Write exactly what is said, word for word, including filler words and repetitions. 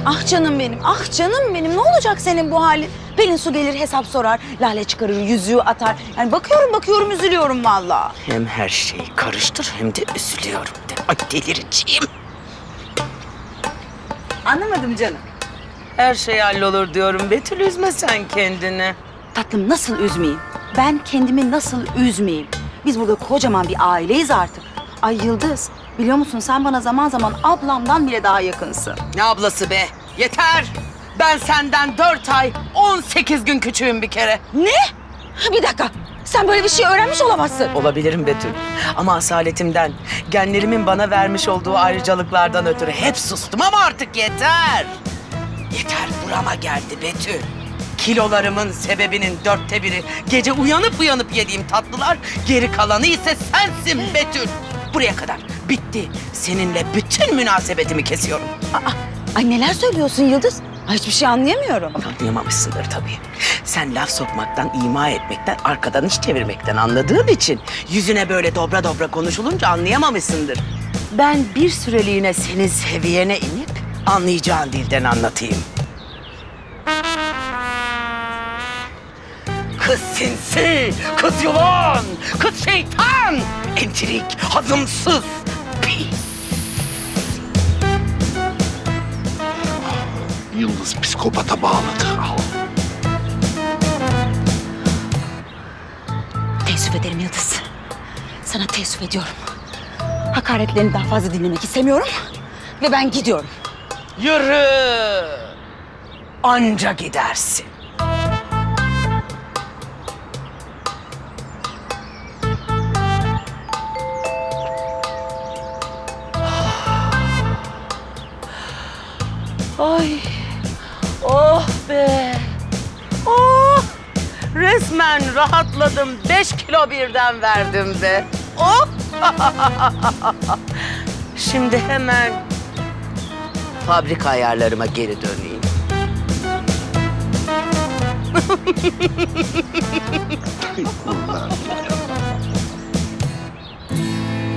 Ah canım benim, ah canım benim. Ne olacak senin bu halin? Pelin Su gelir hesap sorar, Lale çıkarır, yüzüğü atar. Yani bakıyorum bakıyorum üzülüyorum vallahi. Hem her şeyi karıştır hem de üzülüyorum de. Ay delireceğim. Anlamadım canım. Her şey hallolur diyorum. Betül üzme sen kendini. Tatlım nasıl üzmeyeyim? Ben kendimi nasıl üzmeyeyim? Biz burada kocaman bir aileyiz artık. Ay Yıldız, biliyor musun sen bana zaman zaman ablamdan bile daha yakınsın. Ne ablası be? Yeter. Ben senden dört ay on sekiz gün küçüğüm bir kere. Ne? Bir dakika. Sen böyle bir şey öğrenmiş olamazsın. Olabilirim Betül. Ama asaletimden, genlerimin bana vermiş olduğu ayrıcalıklardan ötürü hep sustum ama artık yeter. Yeter burama geldi Betül. Kilolarımın sebebinin dörtte biri gece uyanıp uyanıp yediğim tatlılar, geri kalanı ise sensin Betül. Buraya kadar bitti. Seninle bütün münasebetimi kesiyorum. Aa, ay neler söylüyorsun Yıldız? Ay hiçbir şey anlayamıyorum. Anlayamamışsındır tabii. Sen laf sokmaktan, ima etmekten, arkadan iş çevirmekten anladığın için yüzüne böyle dobra dobra konuşulunca anlayamamışsındır. Ben bir süreliğine senin seviyene inip anlayacağın dilden anlatayım. Kız sinsi, kız yılan, kız şeytan, entrik, hazımsız, pis. Yıldız psikopata bağladı. Teessüf ederim Yıldız. Sana teessüf ediyorum. Hakaretlerini daha fazla dinlemek istemiyorum. Ve ben gidiyorum. Yürü! Anca gidersin. Ay, oh be! Oh! Resmen rahatladım. Beş kilo birden verdim be. Oh! Şimdi hemen fabrika ayarlarıma geri döneyim.